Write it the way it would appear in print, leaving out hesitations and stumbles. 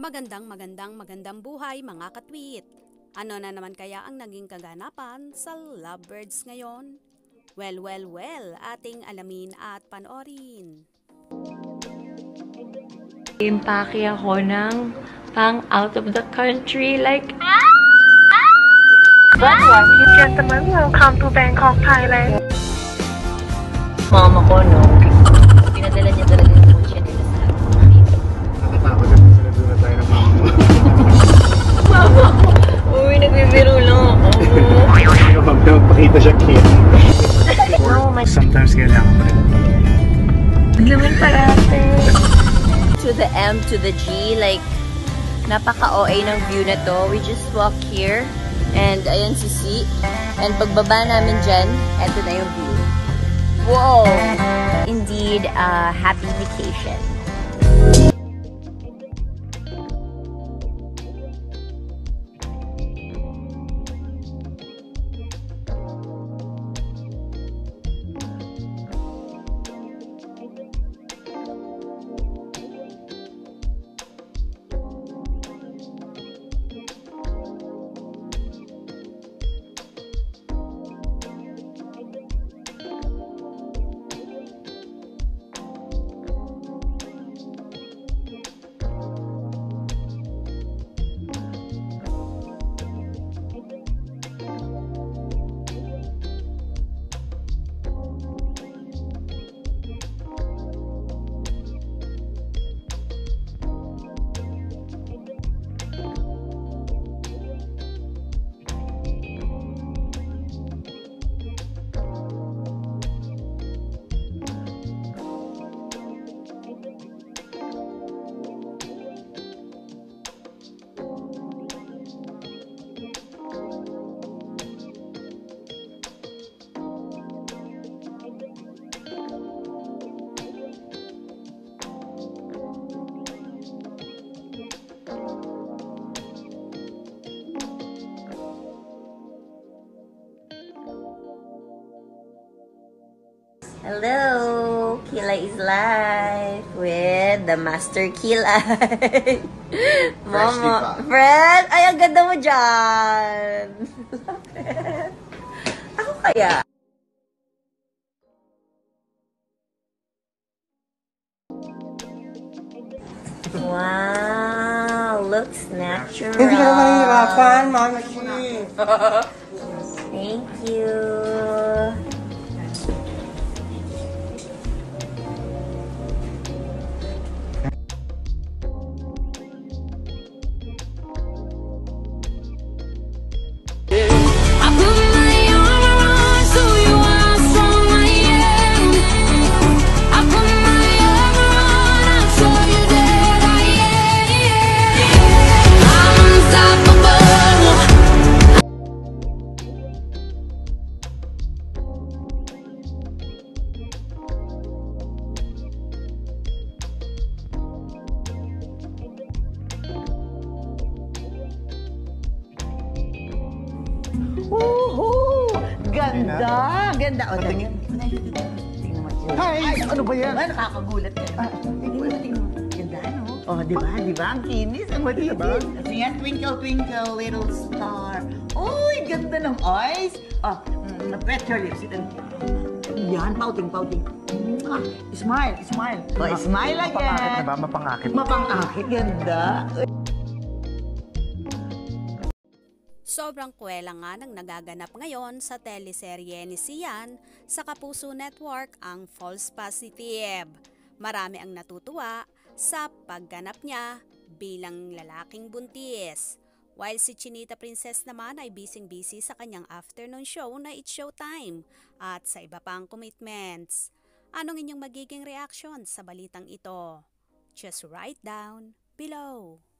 Magandang buhay mga katwit! Ano na naman kaya ang naging kaganapan sa Lovebirds ngayon? Well, ating alamin at panoorin. Impake ako ng pang out of the country, like... Ladies and gentlemen, welcome to Bangkok, Thailand. Mama ko, no? Pinadala niya talaga yung kotse nila sa nakatakot na sinadula na tayo ng mama mo. Mama ko! Uy, nagbibiro lang ako. Huwag na magpakita siya kid. No, my... Sometimes kailangan pa rin. Laman parate. To the M to the G, like, napaka-OA ng view na to. We just walk here, and ayan si C. And pagbaba namin dyan, eto na yung view. Whoa! Indeed, a happy vacation. Hello! Kilay is live with the Master Kilay. Mama, Fred! Ay, ang ganda mo dyan! Ako kaya? Wow! Looks natural. Hindi ka naman hirapan, Mami. Thank you. Woohoo! Ganda! Ganda! O, tingnan mo. Ay! Ano ba yan? Diba, nakakagulat ka. Tingnan mo. Ganda, no? O, diba? Ang kinis. Ang matinis. Kasi yan, twinkle, twinkle, little star. Uy, ganda ng eyes. Wet your lips. Yan, pouting. Smile. O, smile again. Mapangakit na ba? Mapangakit. Ganda. Sobrang kwela nga ng nagaganap ngayon sa teleserye ni Xian sa Kapuso Network ang False Positive. Marami ang natutuwa sa pagganap niya bilang lalaking buntis. While si Chinita Princess naman ay busy sa kanyang afternoon show na It's Showtime at sa iba pang commitments. Anong inyong magiging reaction sa balitang ito? Just write down below.